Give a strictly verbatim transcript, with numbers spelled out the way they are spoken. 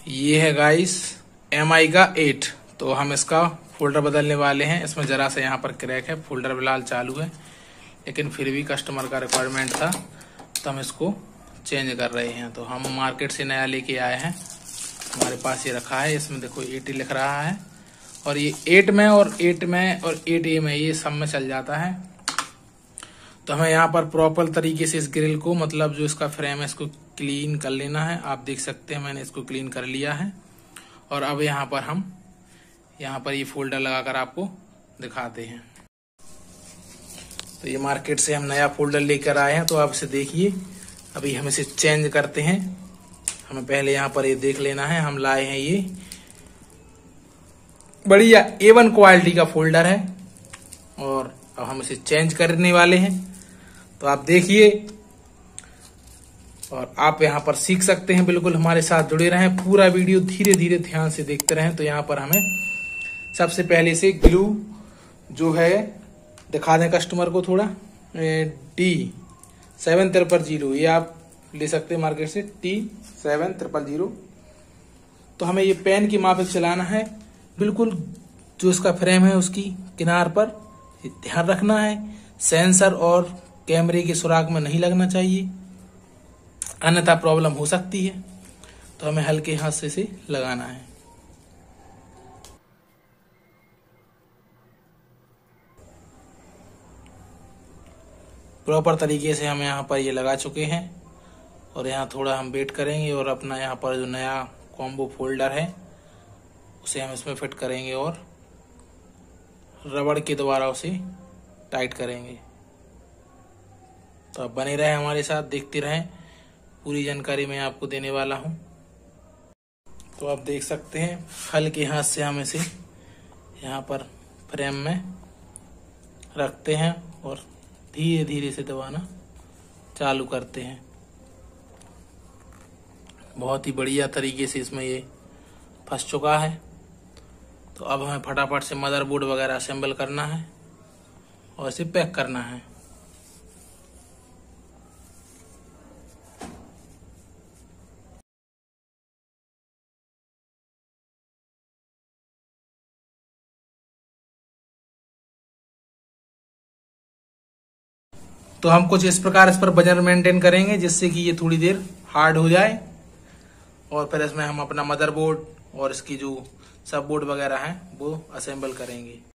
ये है guys M आई का एट। तो हम इसका फोल्डर बदलने वाले हैं। इसमें जरा सा यहाँ पर क्रैक है, फोल्डर फिलहाल चालू है, लेकिन फिर भी कस्टमर का रिक्वायरमेंट था तो हम इसको चेंज कर रहे हैं। तो हम मार्केट से नया लेके आए हैं, हमारे पास ये रखा है। इसमें देखो एट ही लिख रहा है, और ये एट में और एट में और एट ए में ये सब में चल जाता है। तो हमें यहाँ पर प्रॉपर तरीके से इस ग्रिल को, मतलब जो इसका फ्रेम है, इसको क्लीन कर लेना है। आप देख सकते हैं मैंने इसको क्लीन कर लिया है। और अब यहाँ पर हम यहाँ पर ये फोल्डर लगाकर आपको दिखाते हैं। तो ये मार्केट से हम नया फोल्डर लेकर आए हैं, तो आप इसे देखिए। अभी हम इसे चेंज करते हैं। हमें पहले यहाँ पर ये देख लेना है। हम लाए हैं ये बढ़िया ए वन क्वालिटी का फोल्डर है, और अब हम इसे चेंज करने वाले हैं। तो आप देखिए, और आप यहाँ पर सीख सकते हैं। बिल्कुल हमारे साथ जुड़े रहें, पूरा वीडियो धीरे धीरे ध्यान से देखते रहें। तो यहाँ पर हमें सबसे पहले से ग्लू जो है दिखा दें कस्टमर को थोड़ा। टी सेवन ट्रिपल जीरो, ये आप ले सकते हैं मार्केट से, टी सेवन ट्रिपल जीरो। तो हमें ये पेन की माफिक चलाना है। बिल्कुल जो इसका फ्रेम है उसकी किनार पर ध्यान रखना है। सेंसर और कैमरे के सुराग में नहीं लगना चाहिए, अन्यथा प्रॉब्लम हो सकती है। तो हमें हल्के हाथ से इसे लगाना है। प्रॉपर तरीके से हम यहाँ पर ये लगा चुके हैं, और यहाँ थोड़ा हम वेट करेंगे, और अपना यहाँ पर जो नया कॉम्बो फोल्डर है उसे हम इसमें फिट करेंगे, और रबड़ के द्वारा उसे टाइट करेंगे। तो आप बने रहें हमारे साथ, देखते रहें, पूरी जानकारी मैं आपको देने वाला हूं। तो आप देख सकते हैं हल्के हाथ से हम इसे यहाँ पर फ्रेम में रखते हैं, और धीरे धीरे से दबाना चालू करते हैं। बहुत ही बढ़िया तरीके से इसमें ये फंस चुका है। तो अब हमें फटाफट से मदरबोर्ड वगैरह असेंबल करना है और इसे पैक करना है। तो हम कुछ इस प्रकार इस पर वजन मेंटेन करेंगे, जिससे कि ये थोड़ी देर हार्ड हो जाए, और फिर इसमें हम अपना मदरबोर्ड और इसकी जो सब बोर्ड वगैरह हैं वो असेंबल करेंगे।